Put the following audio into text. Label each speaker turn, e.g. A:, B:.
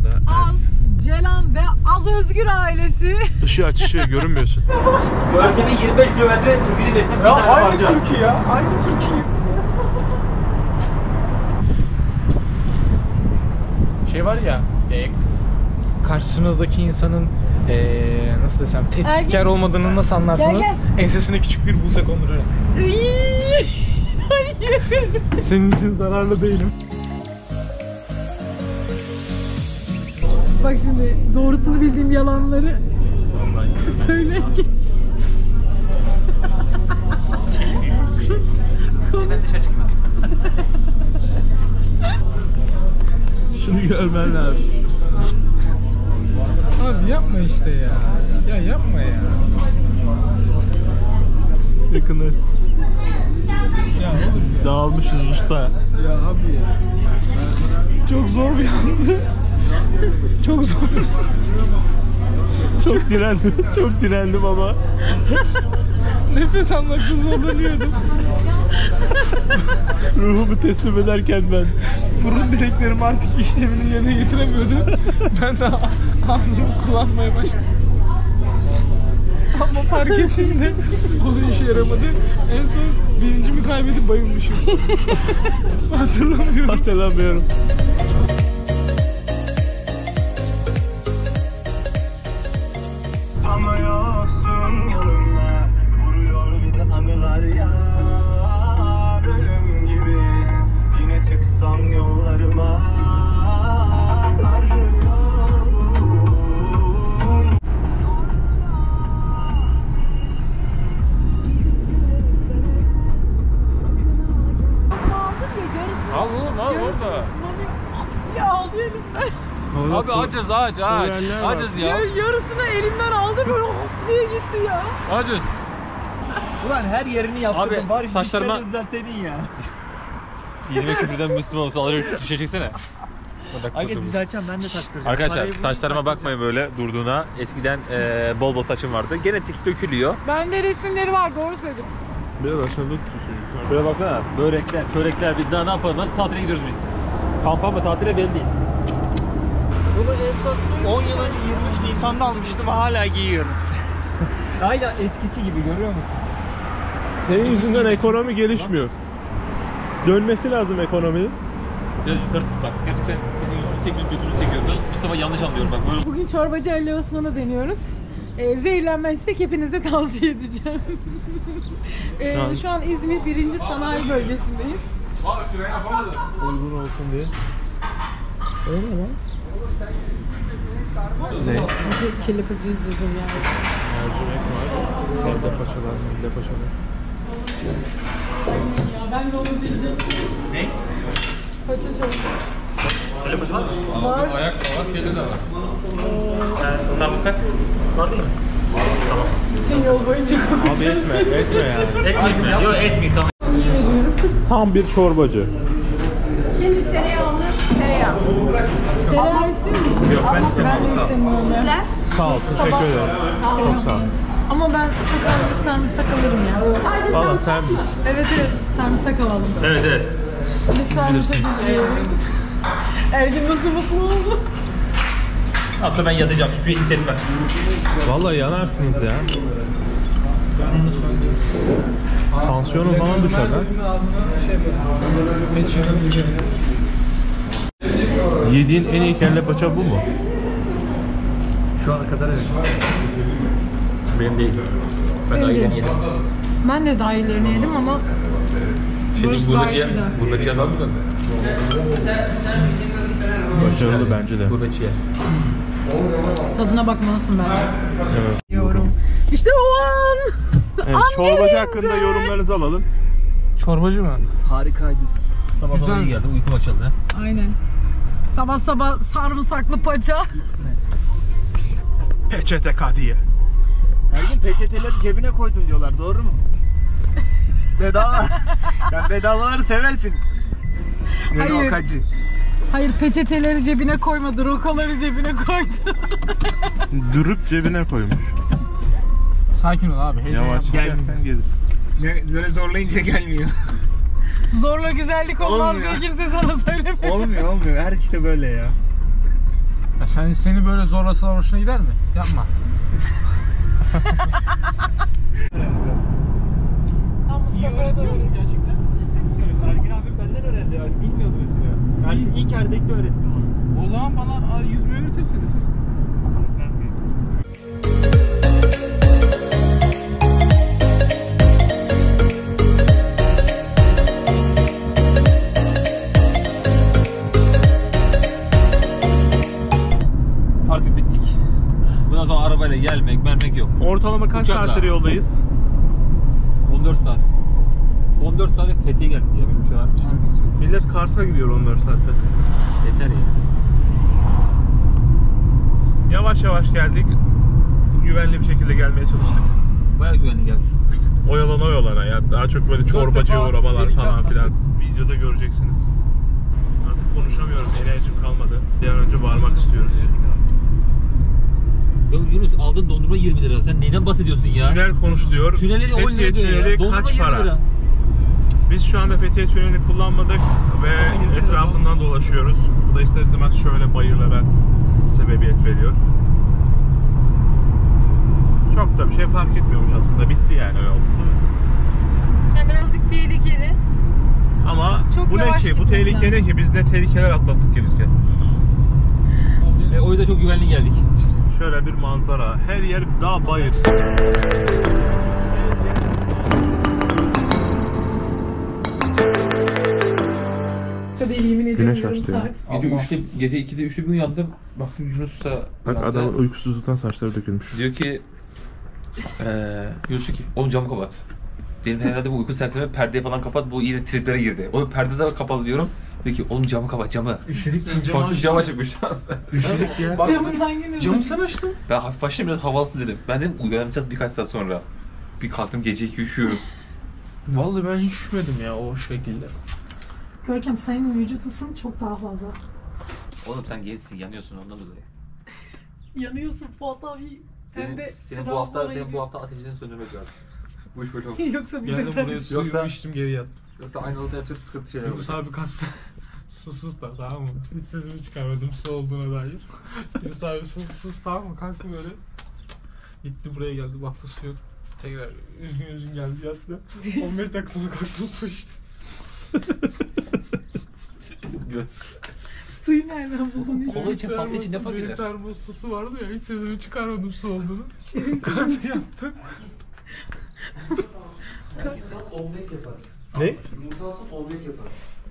A: anda.
B: Az, Celan ve Az Özgür ailesi.
A: Işığı aç, ışığı görünmüyorsun.
C: Görkem'e 25 kilometre Türkiye'de bekledim.
D: Ya aynı Türkiye ya. Aynı Türkiye. Şey var ya, karşınızdaki insanın nasıl desem tehditkar olmadığını nasıl anlarsınız?
B: Gel.
D: Ensesine küçük bir buse kondurarak.
B: Hayır.
D: Senin için zararlı değilim.
B: Bak şimdi doğrusunu bildiğim yalanları söyle ki. Konuş.
A: Şunu görmen lazım.
D: Abi yapma işte ya. Ya yapma ya.
A: Yakınlaştı.
D: Ya oğlum ya.
A: Dağılmışız usta.
D: Ya abi ya. Çok zor bir andı. Çok zor.
A: Çok direndim. Çok direndim ama.
D: Nefes almakta zorlanıyordum.
A: Ruhumu teslim ederken ben.
D: Burun dileklerim artık işlevini yerine getiremiyordu. Ben de ağzımı kullanmaya başladım. Ama fark ettiğimde o işe yaramadı. En son bilincimi kaybedip bayılmışım. Hatırlamıyorum.
A: Hatırlamıyorum.
E: Ama yoksun yanımda, vuruyor bir de anılar ya. Ölüm gibi yine çıksam yollarıma arıyorum.
C: Al oğlum al orada.
B: Ya aldı elimden.
C: Abi acız aç. Acız ya.
B: Yarısını elimden aldı böyle hop diye gitti ya.
C: Acız.
F: Ulan her yerini yaptırdın.
C: Abi,
F: Bari
C: saçlarıma-
F: dişlerini düzeltseydin ya.
C: Yeni küfürden Müslüman olsa alır şişe çeksene.
F: Aga düzelteceğim, ben de taktıracağım.
C: Arkadaşlar
F: Parayı
C: saçlarıma
F: bulursak
C: bakmayın böyle durduğuna. Eskiden bol bol saçım vardı. Genetik dökülüyor.
B: Bende resimleri var, doğru söyledin.
A: Biraz aşağıda düşüyor.
C: Şöyle baksana. Börekler, çörekler. Biz daha ne yapalım? Nasıl tatile gidiyoruz biz? Kampa mı tatile belli değil.
F: Bunu en son 10 yıl önce 23 Nisan'da almıştım, hala giyiyorum. Hala eskisi gibi, görüyor musun?
A: Senin yüzünden ekonomi gelişmiyor. Dönmesi lazım ekonominin.
C: Biraz yukarı tut bak. Gerçekten bizim yüzümüzü çekiyoruz, götümüzü çekiyoruz. Mustafa yanlış anlıyorum bak. Böyle
B: Bugün çorbacı Ali Osman'ı deniyoruz. Zehirlenmezsek hepinize tavsiye edeceğim. Şu an İzmir 1. Sanayi Bölgesi'ndeyiz.
A: Uygun olsun diye. Öyle mi lan? Ne?
B: Kelepacı izledim yani.
A: Mercimek var. Kelle paçalar, mille paçalar.
B: Ya ben de onu diyecektim.
C: ne?
B: Paça çorbası.
C: Öyle paça var.
B: Var.
D: Ayak da var, kedi de var.
C: Sarımsak var değil mi? Tamam.
B: Bütün yol boyunca
A: Abi etme yani.
C: Etmeyeyim mi? Yok etmeyeyim tamam.
A: Tam bir çorbacı.
B: Şimdi tereyağlı tereyağı. Tereyağı istiyor musun?
C: Yok ben istemem.
B: Ben de istemiyorum ya.
A: Sağ ol, teşekkür ederim. Çok sağ ol.
B: Ama ben çok az bir sarımsak alırım ya.
A: Valla sen
B: Evet sarımsak alalım.
C: Evet.
B: Biz sarımsak istiyoruz. Ergin nasıl mutlu oldu?
C: Aslında ben yatacağım. Hiçbir şey hissetmem.
A: Vallahi yanarsınız ya.
D: Ben onu söyleyeyim.
A: Tansiyonun falan düşer lan.
D: Şey böyle, ne çığırın gibi.
A: Yediğin en iyi kelle paça bu mu?
C: Şu ana kadar evet. Benim değil. Ben
B: Benim
C: daha yeni
B: değil.
C: yedim.
B: Ben de daha iyilerini yedim ama burası gayet güzel.
C: Burada ciğer var mı?
A: Başarılı bence de.
C: Burada ciğer.
B: Tadına bakmalısın bence.
A: Evet.
B: Yorum. İşte o an.
A: Evet, çorbacı hakkında yorumlarınızı alalım.
D: Çorbacı mı?
F: Harikaydı.
C: Sabah
D: Güzel.
C: iyi geldi. Uykum açıldı.
B: Aynen. Sabah sabah sarımsaklı paça.
A: Peçete kadiye.
F: Her gün peçeteleri cebine koydum diyorlar, doğru mu? Bedava. Sen bedavaları seversin.
B: Hayır.
F: Rokacı.
B: Hayır, peçeteleri cebine koymadı, rokaları cebine koydu.
A: Dürüp cebine koymuş.
D: Sakin ol abi, heyecan
A: Yavaş
D: yapma.
A: gidersen gelirsin.
F: Böyle zorlayınca gelmiyor.
B: Zorla güzellik olmaz
F: Olmuyor.
B: diye kimse sana söylemiyor.
F: Olmuyor. Her işte böyle ya.
D: Ya seni böyle zorlasalar hoşuna gider mi? Yapma.
B: Mustafa'ya da öğretti.
F: Gerçekten. Ergin abi benden öğrendi. Bilmiyordu mesela. Ben ilk Erdek'te öğrettim onu.
D: O zaman bana yüzme öğretirsiniz.
C: Artık bittik. Bundan sonra arabayla gelmek yok.
A: Ortalama kaç
C: Uçakla.
A: saattir yoldayız?
C: 14 saat. 14 saatte Fethiye geldik ya benim şu an.
A: Millet Kars'a gidiyor 14 saatte.
C: Yeter ya.
A: Yavaş yavaş geldik. Güvenli bir şekilde gelmeye çalıştık.
C: Bayağı güvenli geldik.
A: Oyalana ya. Daha çok böyle çorbacı
D: defa
A: uğramalar
D: tehlike
A: falan
D: atlattık.
A: filan. Videoda göreceksiniz. Artık konuşamıyorum. Enerjim kalmadı. Bir an önce varmak istiyoruz.
C: Ya Yunus aldın dondurma 20 lira. Sen neyden bahsediyorsun ya?
A: Tünel konuşuluyor.
C: Tüneli 10
A: Fethiye
C: lira diyor ya.
A: tüneli
C: Dondurma
A: kaç
C: 20
A: para?
C: lira.
A: Biz şu anda Fethiye tünelini kullanmadık ve etrafından dolaşıyoruz. Bu da ister istemez şöyle bayırlara sebebiyet veriyor. Çok da bir şey fark etmiyormuş aslında. Bitti yani o yol.
B: Yani birazcık tehlikeli.
A: Ama
B: Çok
A: bu ne
B: yavaş
A: ki? Bu
B: gitmek
A: tehlike ne ki? Biz ne tehlikeler atlattık gelirken.
C: O yüzden çok güvenli geldik.
A: Şöyle bir manzara. Her yer dağ bayır.
B: Değil yemin ediyorum
A: Güneş
B: yarım
A: açtı ya.
B: saat.
C: Gece 2'de 3'te bir uyandım. Baktım Yunus da uyandı.
A: uykusuzluktan saçları dökülmüş.
C: Diyor ki Yunus diyor ki oğlum camı kapat. Benim herhalde bu uyku serseme perdeyi falan kapat, bu yine triplere girdi. Oğlum perde zaten kapalı diyorum. Diyor ki oğlum camı kapat camı.
D: Üşüdük.
C: Baktım cam açıkmış.
D: Üşüdük ya.
B: Camından yine.
D: Camı sen açtın.
C: Ben hafif başladım, biraz havalısın dedim. Ben dedim uyanacağız birkaç saat sonra. Bir kalktım gece 2 üşüyorum.
D: Vallahi ben hiç üşümedim ya o şekilde.
B: Görkem senin vücut ısın çok daha fazla.
C: Oğlum sen gençsin, yanıyorsun ondan dolayı.
B: Yanıyorsun Fuat abi. Sen de
C: Senin bu hafta ateşini söndürmek lazım. Bu iş böyle olmaz.
B: Yoksa bir de
D: Geldim
B: sen...
D: buraya suyumu
C: Yoksa-
D: içtim geri yattım.
C: Yoksa aynı odada yatıyoruz, sıkıntı şeyler olur.
D: Yunus abi kalktı. Susuz da tamam mı? Hiç sesimi çıkarmadım su olduğuna dair. Yunus abi sus tamam mı? Kalktı böyle. Gitti buraya geldi baktı su yok. Tekrar üzgün geldi yattı. 15 dakika sonra kalktım su içtim.
C: Göt.
B: Suyu nereden buldun işte?
C: Kola için farklı için ne fark
D: Benim
C: eder?
D: termosu vardı ya hiç sesimi çıkarmadım su olduğunu.
B: Şerefsiz.
D: Kalktı yattı.
A: Ne?
F: Yumurta alsam omlet yaparız.